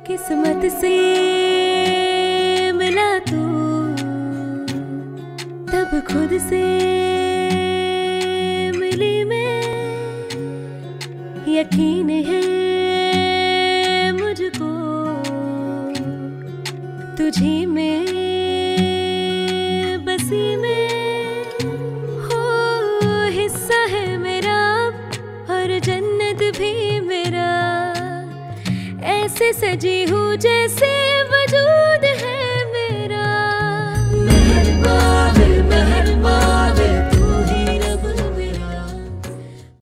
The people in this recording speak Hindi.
किस्मत से मिला तू, तब खुद से मिली मैं। यकीन है मुझको तुझी में बसी मैं। हो हिस्सा है मेरा और जन्नत भी मेरा, ऐसे सजी हूँ जैसे वजूद